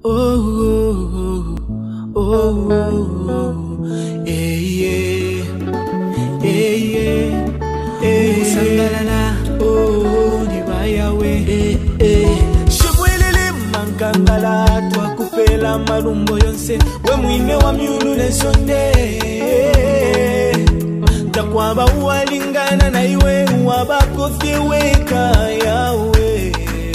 oh, oh, oh, oh, yeah, yeah, Sangalala, oh, nibaya we, shibwelele mankangala, twakupela marumbo yonse, we mwine wa myulu nesonde, takwaba uwalingana na iwe, wabakothi weka yawe,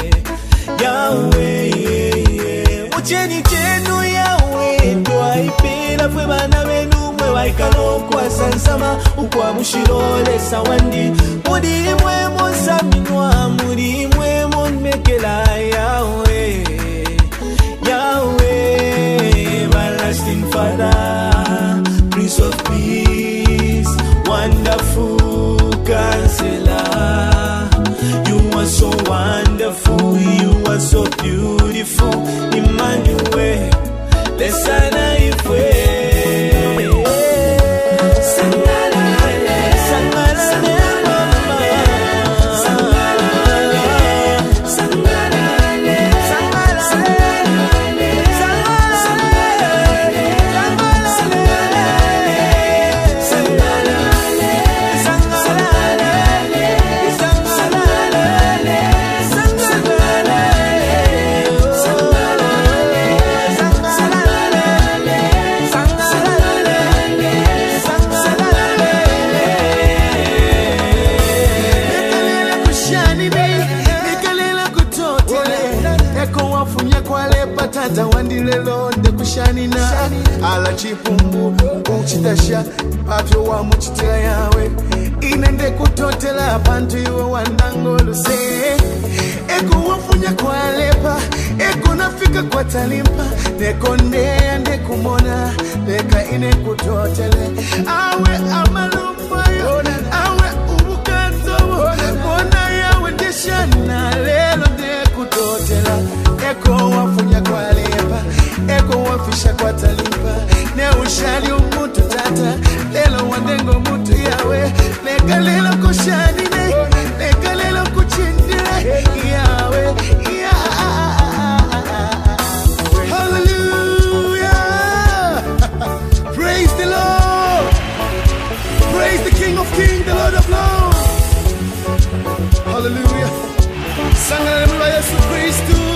yawe, ucheni chenu yawe, twaipela fwe bana benu, mwe waikano kwa sansama, ukwa mushirole sawandi, muri mwe monsaminwa, muri mwe monmekela yawe, yawe, everlasting Father, Prince of Peace, wonderful Counselor, you are so wonderful, you are so beautiful, Emmanuel, lesana ifwe. Tata wandilelo nde kushanina ala chipumbu uchitasha papyo wa muchitila yawe inende kutotela bantu iwe wandangoluse eko wafunya kwa lepa eko nafika kwa talimpa neko nea nde kumona leka ine kutotele awe amalumayo awe ubukanzobo mona yawe ndeshana lelo nde kutotela eko wafunya kwa lepa eko wafisha kwa talimpa ne ushali umutu tata lelo wandengo mutu yawe leka lelo kushani leka lelo kuchindile yawe hallelujah. Praise the Lord, praise the King of Kings, the Lord of Lords. Hallelujah. Sangalale Yesu Kristu.